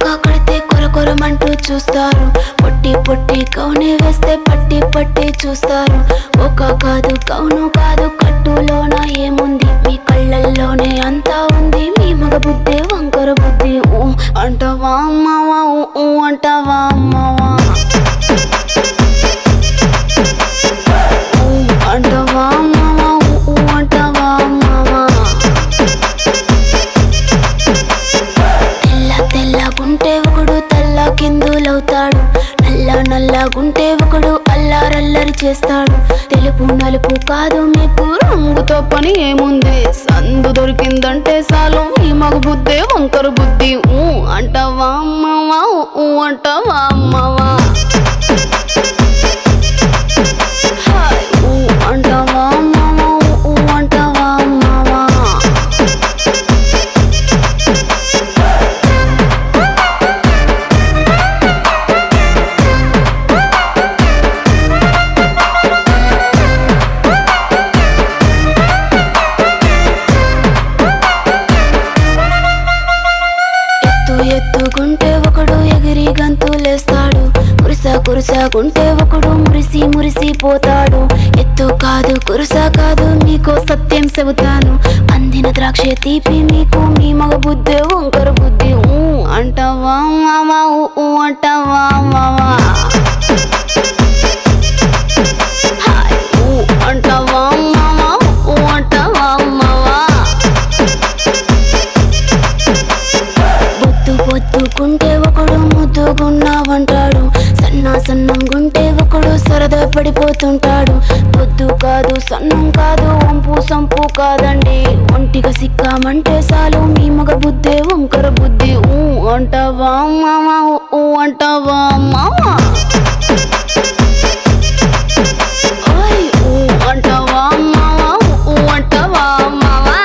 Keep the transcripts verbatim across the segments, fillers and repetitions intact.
బాగా కొడితే కొర కొరమంటూ చూస్తారు. పొట్టి పొట్టి కౌనే వేస్తే పట్టి పట్టి చూస్తారు. ఒక కాదు కౌను కాదు కట్టులోన ఏముంది, మీ కళ్ళల్లోనే అంతా ఉంది. మీ మగ బుద్ధి వంకర బుద్ధి. ఊ అంటావా అమ్మవా, ఊ అంటావా అమ్మవా, ఊ అంటావా అమ్మవా, ఊ అంటావా అమ్మవా. తెల్ల తెల్లగుంటే ఒకడు తెల్ల కిందులవుతాడు, నల్ల నల్లగుంటే ఒకడు అల్లారల్లరి చేస్తాడు. తెలుపు నలుపు కాదు మీకు రంగుతో పని ఏముంది, సందు దొరికిందంటే చాలు ఈ మగ బుద్ధే వంకర బుద్ధి. ఊ అంటావా అమ్మవా, ఊ అంటావా అమ్మవా, ఊ అంటావా అమ్మవా, ఊ అంటావా అమ్మవా. ఎత్తుకుంటే ఒకడు ఎగిరి గంతులేస్తాడు, కురుస కురుసకుంటే ఒకడు మురిసి మురిసి పోతాడు. ఎత్తు కాదు కురుస కాదు మీకు సత్యం చెబుతాను, అందిన ద్రాక్ష తీపి మీకు మీ మగ బుద్ధి వంకర బుద్ధి. ఊ అంటావా మావా, ఊ అంటావా మావా, ఊ అంటావా మావా, ఊ అంటావా మావా. బొద్దు బొద్దుకుంటే ఒకడు ముద్దుగున్నావంటాడు, సన్నా సన్నంగుంటే ఒకడు సరదా పడిపోతుంటాడు. బొద్దు కాదు సన్నం కాదు వంపు సంపు కాదండి, ఒంటిగా సిక్కామంటే చాలు మీ మగ బుద్ధే వంకర బుద్ధి. ఊ అంటావా మావా, ఊ అంటావా మావా, ఊ అంటావా మావా, ఊ అంటావా మావా.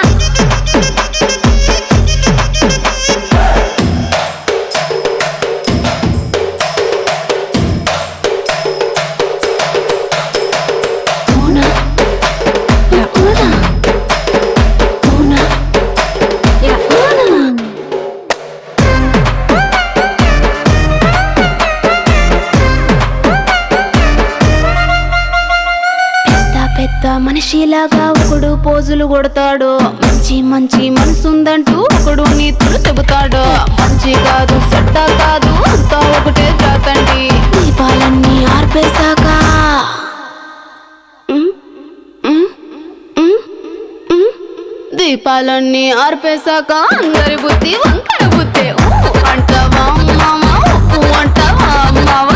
మనిషిలాగా ఒకడు పోజులు కొడతాడు, మంచి మంచి మనసుందంటూ ఒకడు నీతులు చెబుతాడు. మంచి కాదు చెడ్డ కాదు అంతా ఒకటే జాతండి, దీపాలన్నీ ఆర్పేశాక దీపాలన్నీ ఆర్పేశాక అందరి బుద్ధి వంకర బుద్ధి. అంటావా మావా, అంటావా మావా.